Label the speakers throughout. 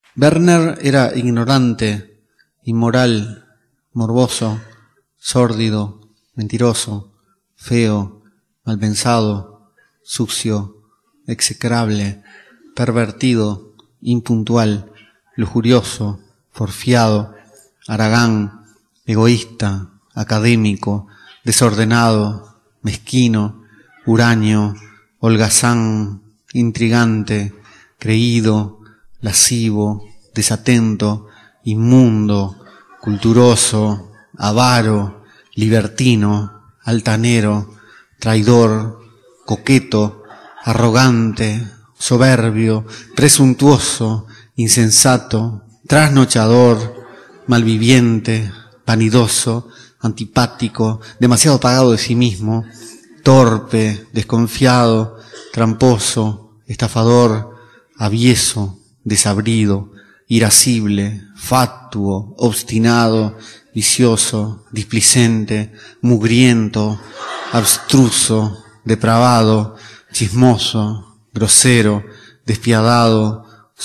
Speaker 1: Werner era ignorante, inmoral, morboso, sórdido, mentiroso, feo, malpensado, sucio, execrable, pervertido, impuntual, lujurioso, porfiado, haragán, egoísta, académico, desordenado, mezquino, huraño, holgazán, intrigante, creído, lascivo, desatento, inmundo, culturoso, avaro, libertino, altanero, traidor, coqueto, arrogante, soberbio, presuntuoso, insensato, trasnochador, malviviente, vanidoso, antipático, demasiado pagado de sí mismo, torpe, desconfiado, tramposo, estafador, avieso, desabrido, irascible, fatuo, obstinado, vicioso, displicente, mugriento, abstruso, depravado, chismoso, grosero, despiadado,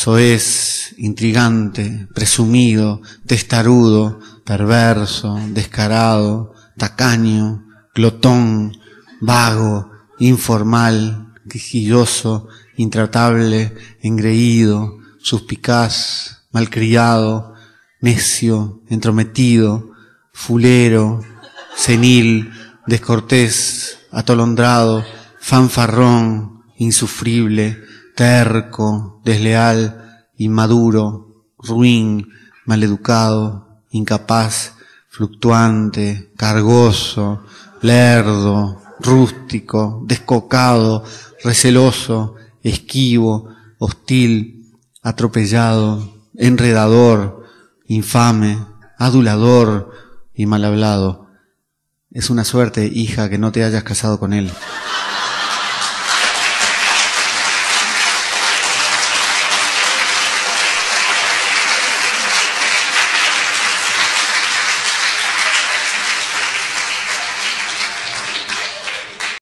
Speaker 1: soez, intrigante, presumido, testarudo, perverso, descarado, tacaño, glotón, vago, informal, quisquilloso, intratable, engreído, suspicaz, malcriado, necio, entrometido, fulero, senil, descortés, atolondrado, fanfarrón, insufrible, terco, desleal, inmaduro, ruin, maleducado, incapaz, fluctuante, cargoso, lerdo, rústico, descocado, receloso, esquivo, hostil, atropellado, enredador, infame, adulador y mal hablado. Es una suerte, hija, que no te hayas casado con él.